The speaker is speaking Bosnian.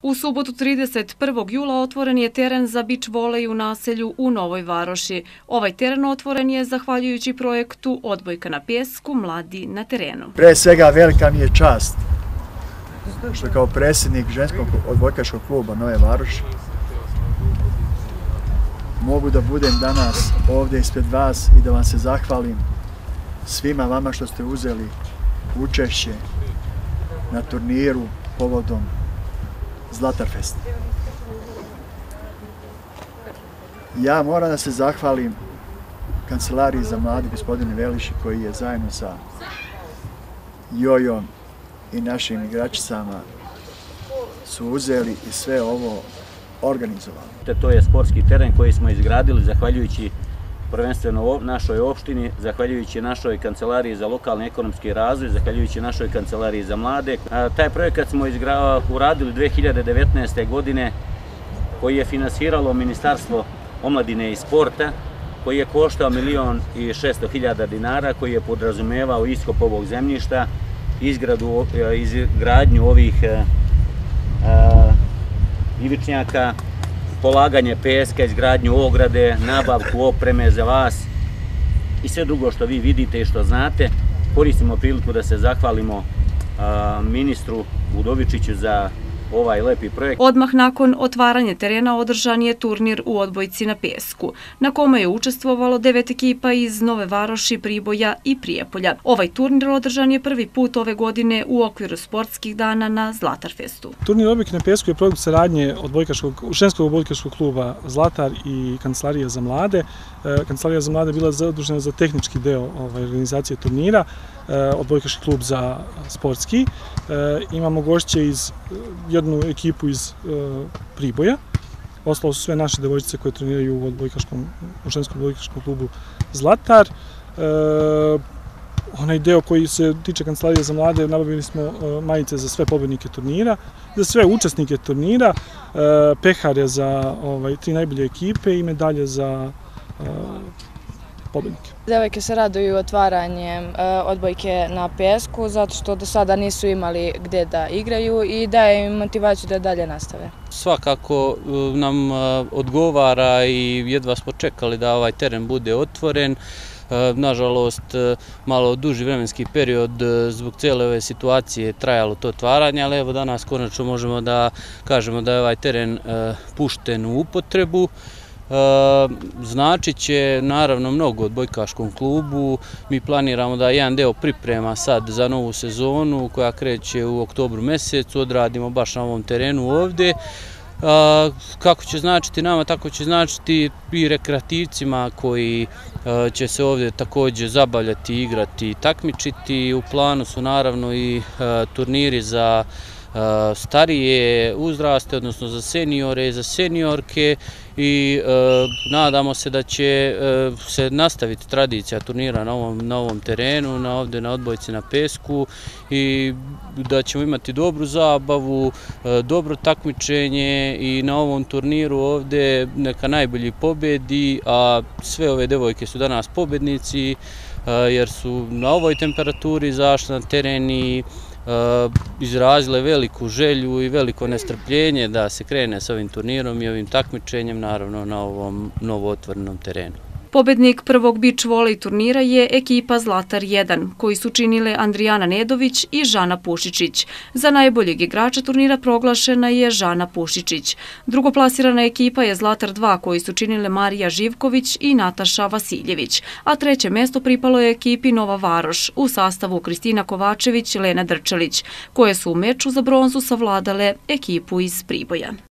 U subotu 31. jula otvoren je teren za bič volej u naselju u Novoj Varoši. Ovaj teren otvoren je zahvaljujući projektu Odbojka na pjesku Mladi na terenu. Pre svega velika mi je čast što kao predsjednik ženskog odbojkaškog kluba Nove Varoši mogu da budem danas ovdje ispred vas i da vam se zahvalim svima vama što ste uzeli učešće na turniru povodom Zlatarfest. Ja moram da se zahvalim Kancelariji za mlade gospodine Veliši koji je zajedno sa Jojom i našim igračicama su uzeli i sve ovo organizovali. To je sportski teren koji smo izgradili zahvaljujući prvenstveno našoj opštini, zahvaljujući našoj Kancelariji za lokalni ekonomski razvoj, zahvaljujući našoj Kancelariji za mlade. Taj projekat smo uradili 2019. godine koji je finansiralo Ministarstvo omladine i sporta, koji je koštao 1.600.000 dinara, koji je podrazumevao iskop ovog zemljišta, izgradnju ovih ivičnjaka, polaganje peska, izgradnju ograde, nabavku opreme za vas i sve drugo što vi vidite i što znate. Koristimo priliku da se zahvalimo ministru Udovičiću za ovaj lepi projekt. Odmah nakon otvaranja terena održan je turnir u odbojci na pesku, na kome je učestvovalo 9 ekipa iz Nove Varoši, Priboja i Prijepolja. Ovaj turnir održan je prvi put ove godine u okviru sportskih dana na Zlatarfestu. Turnir Odbojka na pesku je produkt saradnje ženskog odbojkaškog kluba Zlatar i Kancelarije za mlade. Kancelarija za mlade je bila zadužena za tehnički deo organizacije turnira, odbojkaški klub za sportski. Imamo gošće iz jednu ekipu iz Priboja. Ostalo su sve naše devojčice koje treniraju u ženskom odbojkaškom klubu Zlatar. Onaj deo koji se tiče Kancelarije za mlade, nabavili smo majice za sve pobednike turnira, za sve učesnike turnira, pehare za 3 najbolje ekipe i medalje za pobednike. Devojke se raduju otvaranjem odbojke na pesku zato što do sada nisu imali gde da igraju i daje im motivaciju da dalje nastave. Svakako nam odgovara i jedva smo čekali da ovaj teren bude otvoren. Nažalost, malo duži vremenski period zbog cijele ove situacije trajalo to otvaranje, ali evo danas konačno možemo da kažemo da je ovaj teren pušten u upotrebu. Znači će naravno mnogo odbojkaškom klubu. Mi planiramo da jedan deo priprema sad za novu sezonu koja kreće u oktobru mjesecu, odradimo baš na ovom terenu ovdje. Kako će značiti nama, tako će značiti i rekreativcima koji će se ovdje također zabavljati, igrati i takmičiti. U planu su naravno i turniri za starije uzraste, odnosno za seniore i za seniorke i nadamo se da će se nastaviti tradicija turnira na ovom terenu, ovdje na odbojci na pesku i da ćemo imati dobru zabavu, dobro takmičenje i na ovom turniru ovdje neka najbolji pobedi, a sve ove devojke su danas pobednici jer su na ovoj temperaturi izašle na teren i izrazile veliku želju i veliko nestrpljenje da se krene s ovim turnirom i ovim takmičenjem, naravno na ovom novootvorenom terenu. Pobednik prvog bič volej turnira je ekipa Zlatar 1, koji su činile Andrijana Nedović i Žana Pušičić. Za najboljeg igrača turnira proglašena je Žana Pušičić. Drugoplasirana ekipa je Zlatar 2, koji su činile Marija Živković i Nataša Vasiljević, a treće mesto pripalo je ekipi Nova Varoš u sastavu Kristina Kovačević i Lena Drčelić, koje su u meču za bronzu savladale ekipu iz Priboja.